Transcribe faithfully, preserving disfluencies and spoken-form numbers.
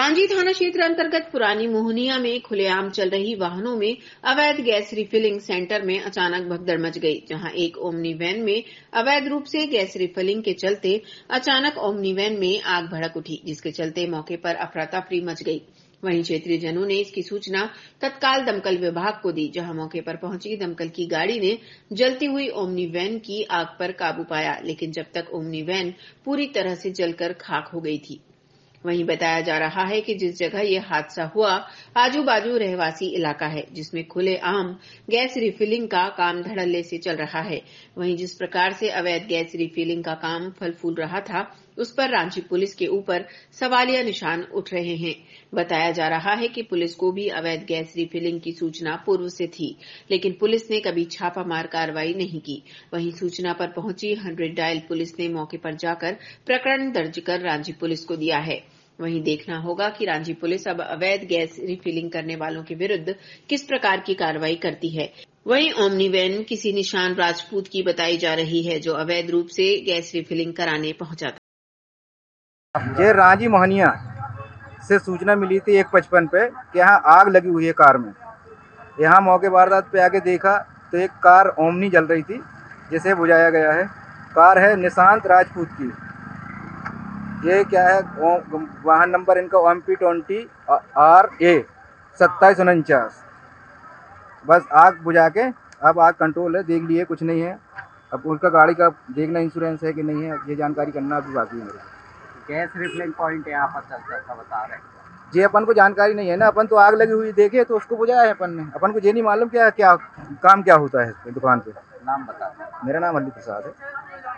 रांझी थाना क्षेत्र अंतर्गत पुरानी मोहनिया में खुलेआम चल रही वाहनों में अवैध गैस रिफिलिंग सेंटर में अचानक भगदड़ मच गई, जहां एक ओमनी वैन में अवैध रूप से गैस रिफिलिंग के चलते अचानक ओमनी वैन में आग भड़क उठी, जिसके चलते मौके पर अफरा तफरी मच गई। वहीं क्षेत्रीय जनों ने इसकी सूचना तत्काल दमकल विभाग को दी, जहां मौके पर पहुंची दमकल की गाड़ी ने जलती हुई ओमनी वैन की आग पर काबू पाया, लेकिन जब तक ओमनी वैन पूरी तरह से जलकर खाक हो गई थी। वहीं बताया जा रहा है कि जिस जगह ये हादसा हुआ आजू बाजू रहवासी इलाका है, जिसमें खुले आम गैस रिफिलिंग का काम धड़ल्ले से चल रहा है। वहीं जिस प्रकार से अवैध गैस रिफिलिंग का काम फल फूल रहा था, उस पर रांची पुलिस के ऊपर सवालिया निशान उठ रहे हैं। बताया जा रहा है कि पुलिस को भी अवैध गैस रिफिलिंग की सूचना पूर्व से थी, लेकिन पुलिस ने कभी छापामार कार्रवाई नहीं की। वहीं सूचना पर पहुंची हंड्रेड डायल पुलिस ने मौके पर जाकर प्रकरण दर्ज कर रांची पुलिस को दिया है। वहीं देखना होगा कि रांची पुलिस अब अवैध गैस रिफिलिंग करने वालों के विरुद्ध किस प्रकार की कार्रवाई करती है। वहीं ओमनी वैन किसी निशान राजपूत की बताई जा रही है, जो अवैध रूप से गैस रिफिलिंग कराने पहुंचा था। ये रांझी मोहनिया से सूचना मिली थी एक पचपन पे कि यहाँ आग लगी हुई है कार में। यहाँ मौके वारदात पे आके देखा तो एक कार ओमनी जल रही थी, जिसे बुझाया गया है। कार है निशांत राजपूत की। ये क्या है, वाहन नंबर इनका M P twenty R A सत्ताईस उनचास। बस आग बुझा के अब आग कंट्रोल है, देख लिए कुछ नहीं है। अब उनका गाड़ी का देखना इंश्योरेंस है कि नहीं है, ये जानकारी करना अभी बाकी है मेरे को। गैस रिफिलिंग पॉइंट यहाँ पर चलता था बता रहे हैं जी, अपन को जानकारी नहीं है ना। अपन तो आग लगी हुई देखे तो उसको बुझाया है अपन ने। अपन को ये नहीं मालूम क्या क्या काम क्या होता है दुकान पे। नाम बता। मेरा नाम हल्ली प्रसाद है।